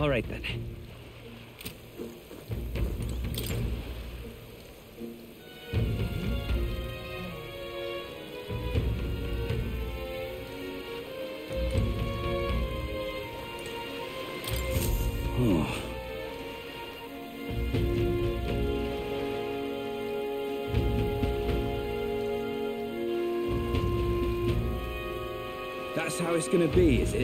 All right then. That's how it's gonna be, is it?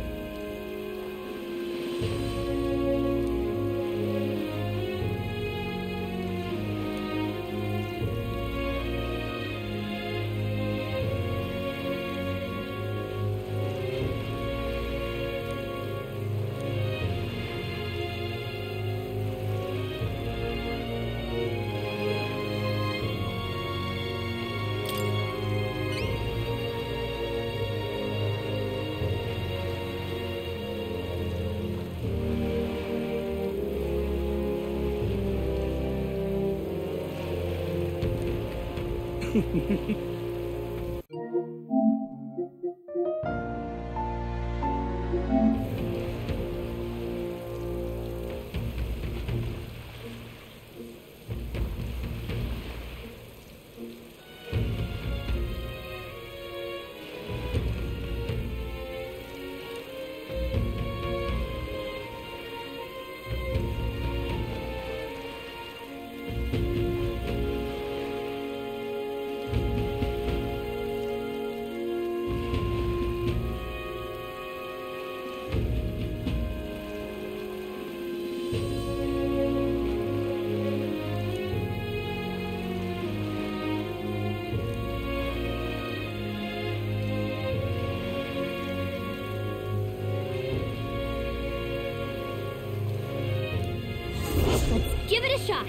Give it a shot.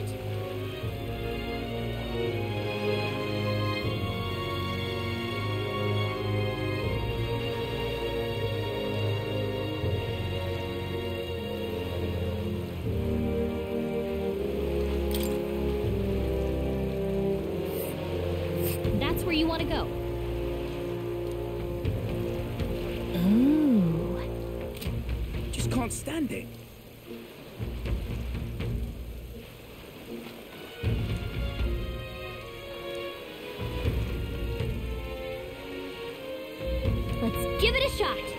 That's where you want to go. Ooh. Just can't stand it. Let's give it a shot.